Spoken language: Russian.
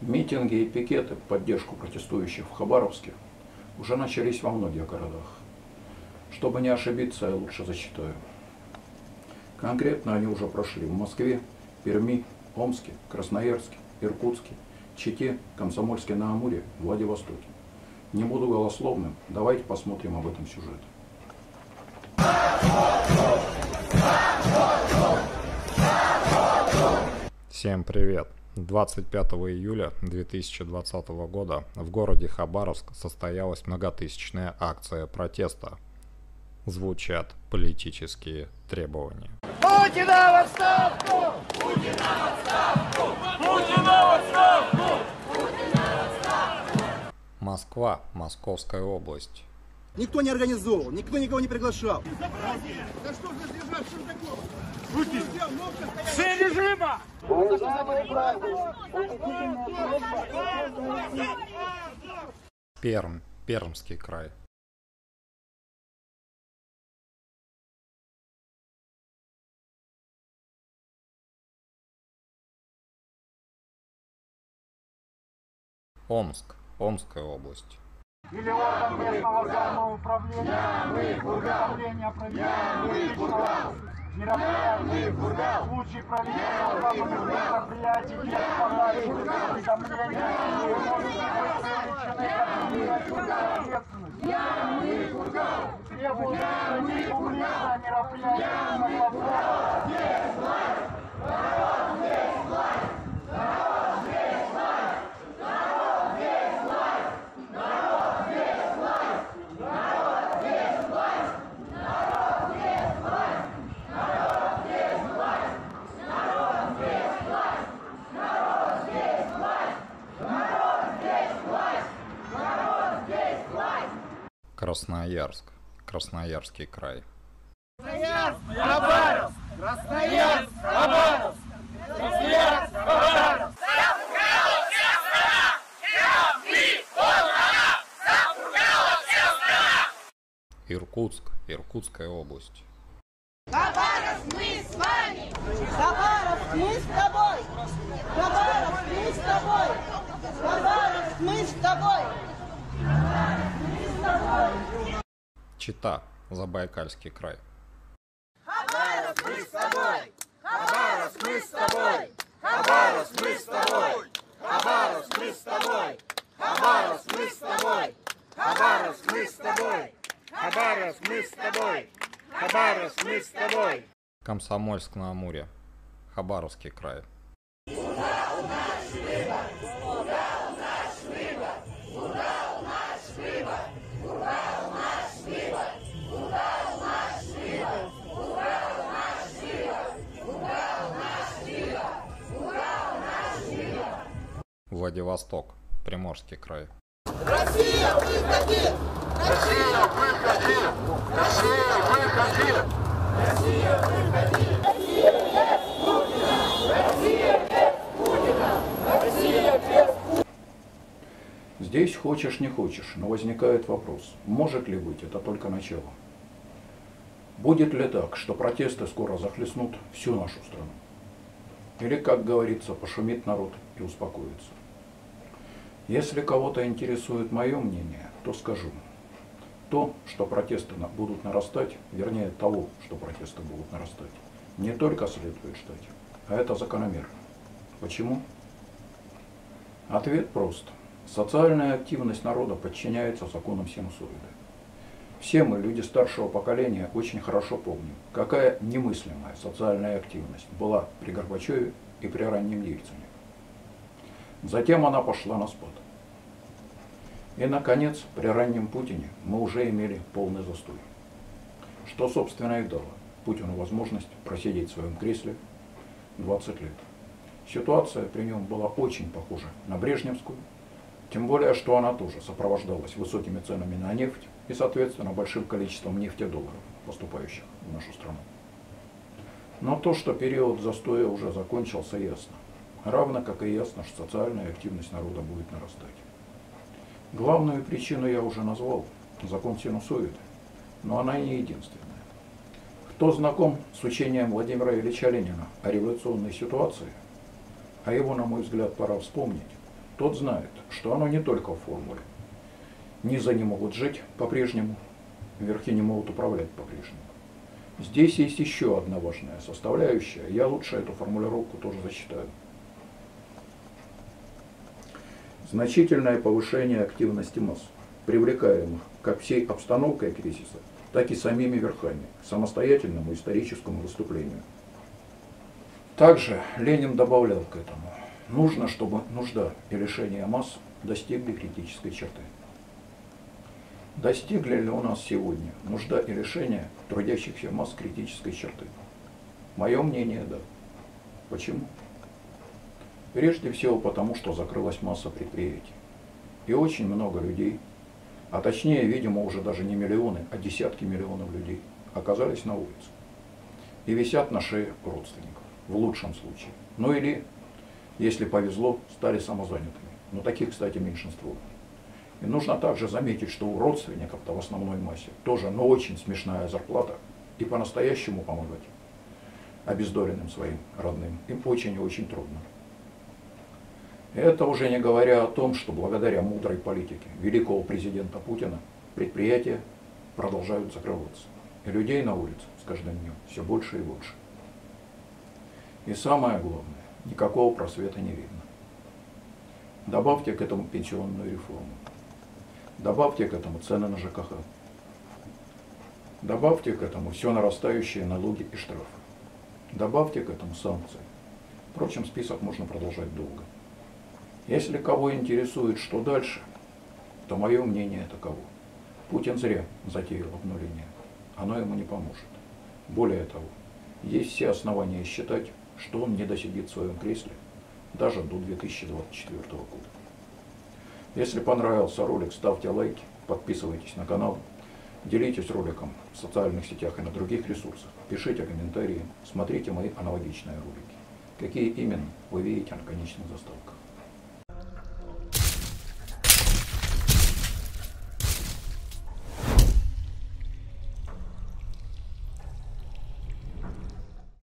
Митинги и пикеты в поддержку протестующих в Хабаровске уже начались во многих городах. Чтобы не ошибиться, я лучше зачитаю. Конкретно они уже прошли в Москве, Перми, Омске, Красноярске, Иркутске, Чите, Комсомольске-на-Амуре, Владивостоке. Не буду голословным, давайте посмотрим об этом сюжет. Всем привет! 25 июля 2020 года в городе Хабаровск состоялась многотысячная акция протеста. Звучат политические требования. Путина в отставку! Путина в отставку! Путина в отставку! Путина в отставку! Москва, Московская область. Никто не организовывал, никто никого не приглашал. Да что за держать, что такое? Все режима! Пермь, Пермский край. Омск, Омская область. Или орган местного самоуправления, управления правительства, мероприятий, случай проведения западных мероприятий, без подачи уведомления, требуется публичное мероприятие на платформе. Красноярск, Красноярский край. Красноярск, Хабаровск! Красноярск, Хабаровск! Красноярск, Хабаровск! Иркутск, Иркутская область. Хабаровск, мы с вами! Хабаровск, мы с тобой! Хабаровск, мы с тобой! Хабаровск, мы с тобой! Чита, Забайкальский край. Хабаровск, мы с тобой! Хабаровск, мы с тобой! Хабаровск, мы с тобой! Хабаровск, мы с тобой! Хабаровск, мы с тобой! Хабаровск, мы с тобой! Хабаровск, мы с тобой! Хабаровск, мы с тобой! Комсомольск-на-Амуре, Хабаровский край. Владивосток, Приморский край. Россия, выходи! Россия, выходи! Россия, выходи! Россия, выходи! Россия без Путина! Россия без Путина! Здесь хочешь не хочешь, но возникает вопрос, может ли быть это только начало? Будет ли так, что протесты скоро захлестнут всю нашу страну? Или, как говорится, пошумит народ и успокоится? Если кого-то интересует мое мнение, то скажу. То, что протесты будут нарастать, вернее того, что протесты будут нарастать, не только следует ждать, а это закономерно. Почему? Ответ прост. Социальная активность народа подчиняется законам синусоида. Все мы, люди старшего поколения, очень хорошо помним, какая немыслимая социальная активность была при Горбачеве и при раннем Ельцине. Затем она пошла на спад. И, наконец, при раннем Путине мы уже имели полный застой. Что, собственно, и дало Путину возможность просидеть в своем кресле 20 лет. Ситуация при нем была очень похожа на брежневскую, тем более, что она тоже сопровождалась высокими ценами на нефть и, соответственно, большим количеством нефтедолларов, поступающих в нашу страну. Но то, что период застоя уже закончился, ясно. Равно как и ясно, что социальная активность народа будет нарастать. Главную причину я уже назвал – закон синусоида, но она не единственная. Кто знаком с учением Владимира Ильича Ленина о революционной ситуации, а его, на мой взгляд, пора вспомнить, тот знает, что оно не только в формуле. Низы не могут жить по-прежнему, верхи не могут управлять по-прежнему. Здесь есть еще одна важная составляющая, я лучше эту формулировку тоже зачитаю. Значительное повышение активности масс, привлекаемых как всей обстановкой кризиса, так и самими верхами к самостоятельному историческому выступлению. Также Ленин добавлял к этому: нужно, чтобы нужда и лишение масс достигли критической черты. Достигли ли у нас сегодня нужда и лишение трудящихся масс критической черты? Мое мнение – да. Почему? Прежде всего потому, что закрылась масса предприятий. И очень много людей, а точнее, видимо, уже даже не миллионы, а десятки миллионов людей оказались на улице. И висят на шее родственников, в лучшем случае. Ну или, если повезло, стали самозанятыми. Но таких, кстати, меньшинство. И нужно также заметить, что у родственников-то в основной массе тоже, но очень смешная зарплата. И по-настоящему помогать обездоленным своим родным им очень и очень трудно. Это уже не говоря о том, что благодаря мудрой политике великого президента Путина предприятия продолжают закрываться. И людей на улице с каждым днем все больше и больше. И самое главное, никакого просвета не видно. Добавьте к этому пенсионную реформу. Добавьте к этому цены на ЖКХ. Добавьте к этому все нарастающие налоги и штрафы. Добавьте к этому санкции. Впрочем, список можно продолжать долго. Если кого интересует, что дальше, то мое мнение таково. Путин зря затеял обнуление. Оно ему не поможет. Более того, есть все основания считать, что он не досидит в своем кресле даже до 2024 года. Если понравился ролик, ставьте лайки, подписывайтесь на канал, делитесь роликом в социальных сетях и на других ресурсах, пишите комментарии, смотрите мои аналогичные ролики. Какие именно, вы видите на конечных заставках.